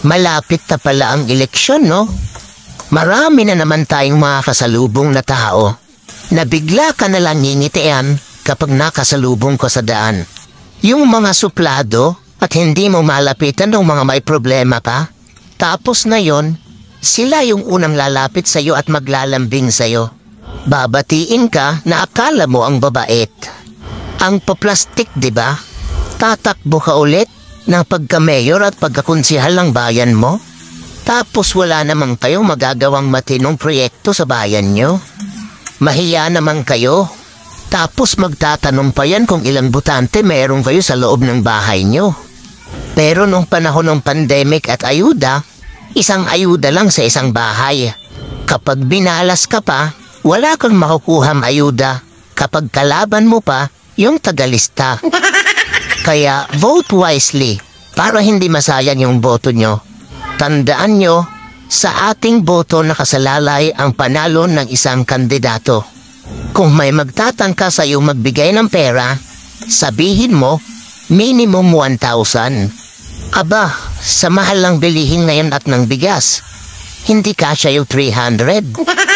Malapit na pala ang eleksyon, no? Marami na naman tayong mga kasalubong na tao na bigla ka nalang ngingitian kapag nakasalubong ko sa daan. Yung mga suplado at hindi mo malapitan ng mga may problema ka. Tapos na yon, sila yung unang lalapit sa'yo at maglalambing sa'yo. Babatiin ka na akala mo ang babait. Ang paplastik, diba? Tatakbo ka ulit ng pagka-mayor at pagkakonsihal ng bayan mo? Tapos wala naman kayong magagawang matinong proyekto sa bayan nyo? Mahiya naman kayo? Tapos magtatanong pa yan kung ilang butante meron kayo sa loob ng bahay nyo. Pero nung panahon ng pandemic at ayuda, isang ayuda lang sa isang bahay. Kapag binalas ka pa, wala kang makukuhang ayuda. Kapag kalaban mo pa, yung tagalista. Kaya vote wisely para hindi masayang yung boto nyo. Tandaan nyo, sa ating boto nakasalalay ang panalo ng isang kandidato. Kung may magtatangka sa iyo magbigay ng pera, sabihin mo, minimum 1,000. Aba, sa mahal lang bilihin ngayon at ng bigas, hindi kasya yung 300.